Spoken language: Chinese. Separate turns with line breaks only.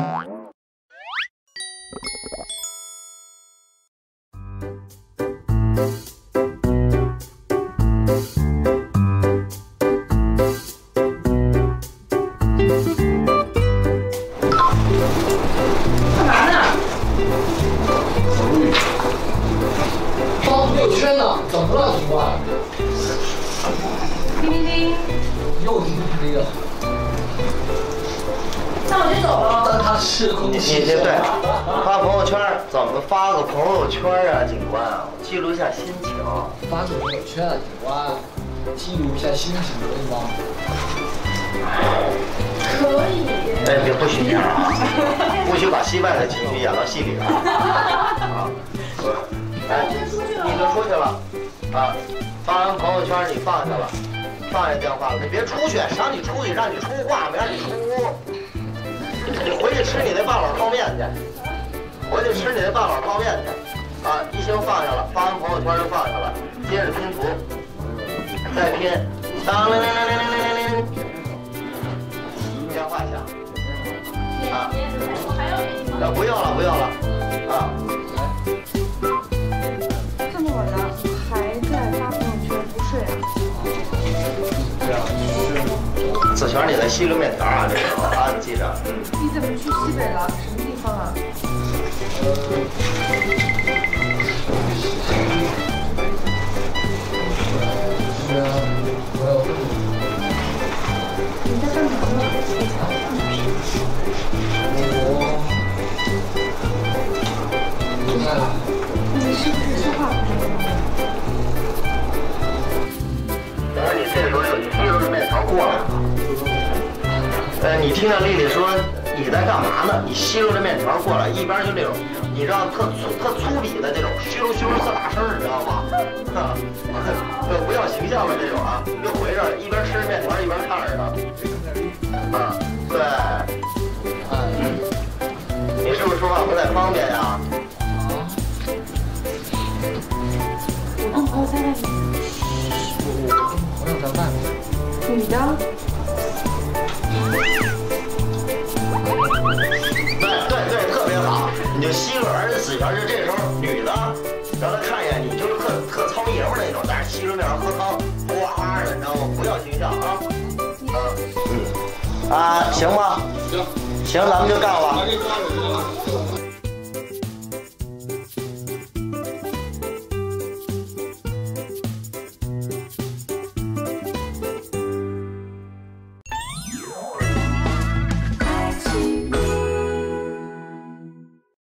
圈呢？怎么了，警官？
叮叮叮，
又叮叮叮。
那我就走了。
但他是空气。
对，发朋友圈，怎么发个朋友圈啊，警官啊？记录一下心情。
发个朋友圈啊，警官，记录一下心情可以吗？
可以。
哎，别不许这样啊！不许把戏外的情绪演到戏里边啊！哎，你就出去了啊！发完朋友圈你放下了，放下电话了，你别出去，让你出去，让你出话，没让你出屋。你回去吃你那半碗泡面去，回去吃你那半碗泡面去啊！一星放下了，发完朋友圈就放下了，接着拼图，再拼，当铃铃铃铃铃铃铃，电话响啊！不用了，不用了啊！
这么晚了，还在发朋友圈不睡啊？
对啊，是。
子璇，你在西溜面条啊？这是啊，你记着。
你怎么去西北了？什么地方啊？你在干嘛呢？你是不是说话不是很好？
等会你这时候有西溜的面条过来了。你听到丽丽说你在干嘛呢？你吸溜着面条过来，一边就那种，你知道特粗鄙的那种咻咻特大声，你知道吗？不要形象的那种啊，又回这儿一边吃着面条一边唱着呢。啊，对。你是不是说话不太方便呀？
我跟朋友在外面。
我跟朋友在外面。
女的？
对，特别好，你就吸溜，而且子璇是这时候女的，让她看一眼你就是特糙爷们那种，但是吸溜面喝汤，哗哗的，你知道吗？不要形象啊。啊，行吧，行，咱们就干了。